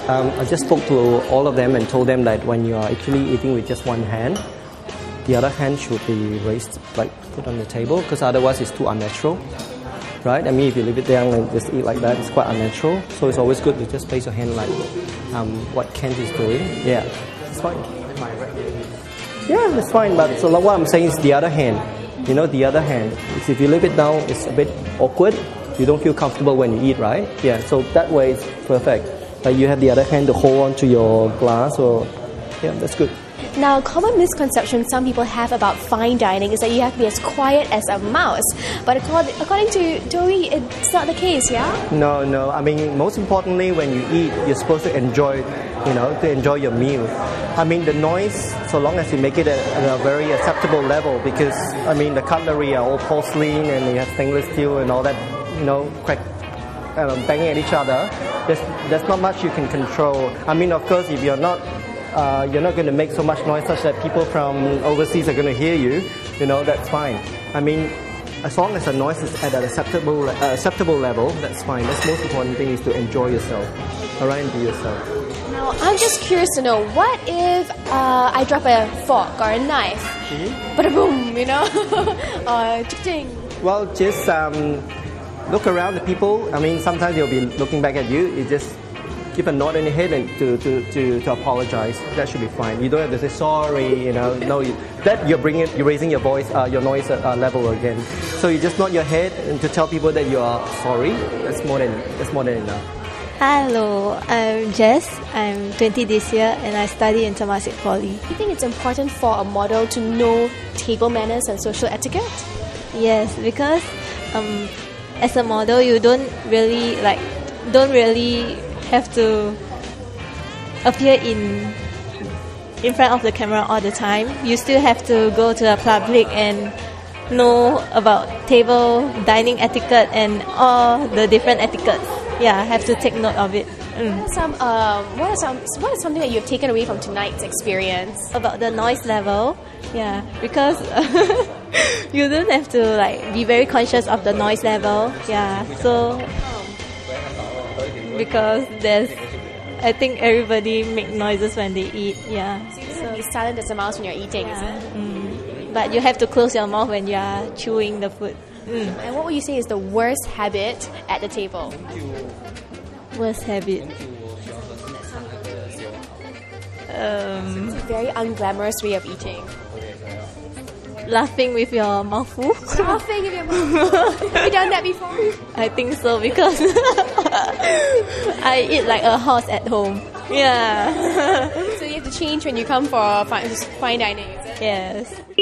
I just spoke to all of them and told them that when you are actually eating with just one hand, the other hand should be raised, like put on the table, because otherwise it's too unnatural, right? I mean, if you leave it there and just eat like that, it's quite unnatural. So it's always good to just place your hand like what Kent is doing. Yeah, it's fine. Yeah, it's fine. But so what I'm saying is the other hand. You know, the other hand. Is if you leave it down, it's a bit awkward. You don't feel comfortable when you eat, right? Yeah. So that way it's perfect. Like you have the other hand to hold on to your glass, or yeah, that's good. Now, a common misconception some people have about fine dining is that you have to be as quiet as a mouse. But according to Joey, it's not the case, yeah? No. I mean, most importantly, when you eat, you're supposed to enjoy, to enjoy your meal. I mean, the noise, so long as you make it at a very acceptable level, because, I mean, the cutlery are all porcelain and you have stainless steel and all that, banging at each other. There's not much you can control. I mean, of course, if you're not going to make so much noise such that people from overseas are going to hear you, that's fine. I mean, as long as the noise is at an acceptable level, that's fine. That's the most important thing, is to enjoy yourself, all right, and be yourself. Now, I'm just curious to know, what if I drop a fork or a knife? Ba-da-boom, or ching. Well, just look around the people. I mean, sometimes they'll be looking back at you. You just give a nod in the head and to apologize. That should be fine. You don't have to say sorry. No, you're raising your voice, your noise level again. So you just nod your head and to tell people that you are sorry. That's more than enough. Hello, I'm Jess. I'm 20 this year and I study in Temasek Poly. Do you think it's important for a model to know table manners and social etiquette? Yes, because as a model, you don't really have to appear in front of the camera all the time. You still have to go to the public and know about table dining etiquette and all the different etiquettes. Yeah, I have to take note of it. What is something that you've taken away from tonight's experience? About the noise level, yeah, because you don't have to be very conscious of the noise level. Yeah, so because I think everybody make noises when they eat. Yeah, so be silent as a mouse when you're eating. Yeah. But you have to close your mouth when you are chewing the food. And what would you say is the worst habit at the table? Worst habit? It's a very unglamorous way of eating. Laughing with your mouth full. Laughing with your mouth full. Have you done that before? I think so, because I eat like a horse at home. Yeah. So you have to change when you come for fine dining, is it? Yes.